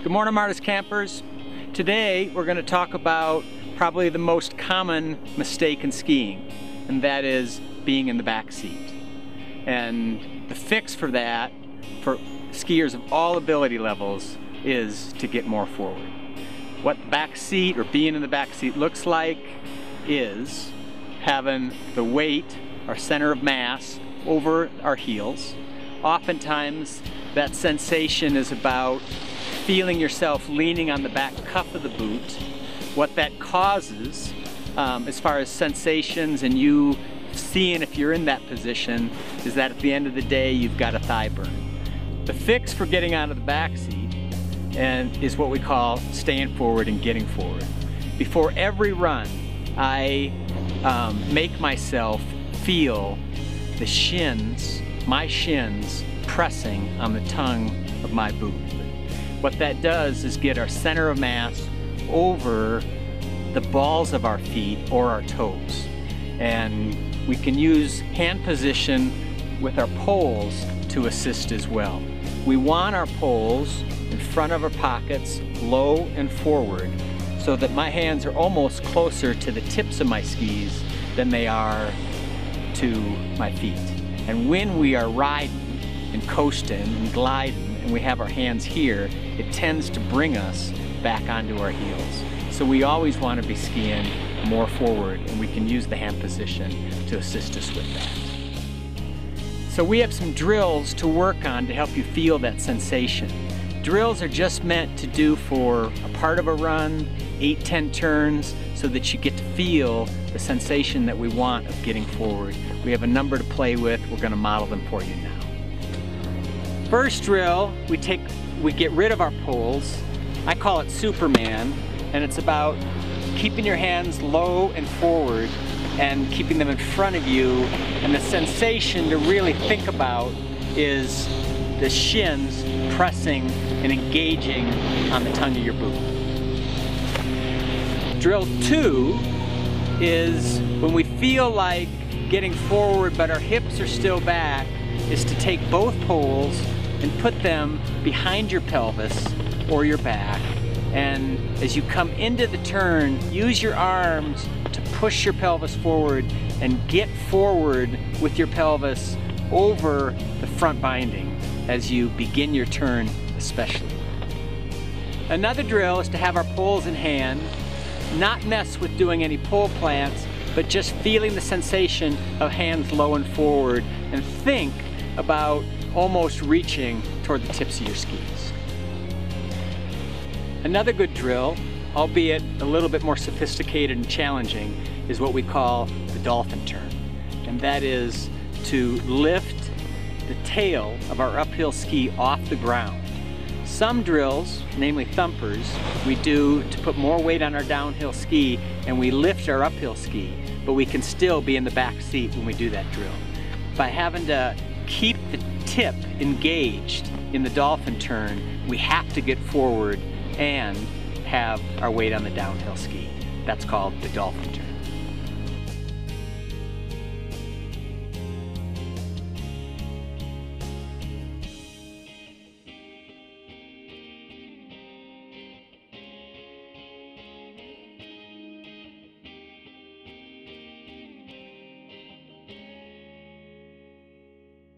Good morning, Martis campers. Today we're going to talk about probably the most common mistake in skiing, and that is being in the back seat. And the fix for that, for skiers of all ability levels, is to get more forward. What the back seat or being in the back seat looks like is having the weight, our center of mass, over our heels. Oftentimes that sensation is about feeling yourself leaning on the back cuff of the boot. What that causes, as far as sensations and you seeing if you're in that position, is that at the end of the day you've got a thigh burn. The fix for getting out of the back seat is what we call staying forward and getting forward. Before every run, I make myself feel the shins, my shins, pressing on the tongue of my boot. What that does is get our center of mass over the balls of our feet or our toes. And we can use hand position with our poles to assist as well. We want our poles in front of our pockets, low and forward, so that my hands are almost closer to the tips of my skis than they are to my feet. And when we are riding and coasting and gliding and we have our hands here, it tends to bring us back onto our heels. So we always want to be skiing more forward, and we can use the hand position to assist us with that. So we have some drills to work on to help you feel that sensation. Drills are just meant to do for a part of a run, 8-10 turns, so that you get to feel the sensation that we want of getting forward. We have a number to play with. We're going to model them for you now. First drill, we get rid of our poles. I call it Superman, and it's about keeping your hands low and forward and keeping them in front of you. And the sensation to really think about is the shins pressing and engaging on the tongue of your boot. Drill 2 is when we feel like getting forward but our hips are still back, is to take both poles and put them behind your pelvis or your back. And as you come into the turn, use your arms to push your pelvis forward and get forward with your pelvis over the front binding as you begin your turn especially. Another drill is to have our poles in hand, not mess with doing any pole plants, but just feeling the sensation of hands low and forward, and think about almost reaching toward the tips of your skis. Another good drill, albeit a little bit more sophisticated and challenging, is what we call the dolphin turn. And that is to lift the tail of our uphill ski off the ground. Some drills, namely thumpers, we do to put more weight on our downhill ski, and we lift our uphill ski, but we can still be in the back seat when we do that drill. By having to keep the tip engaged in the dolphin turn, we have to get forward and have our weight on the downhill ski. That's called the dolphin turn.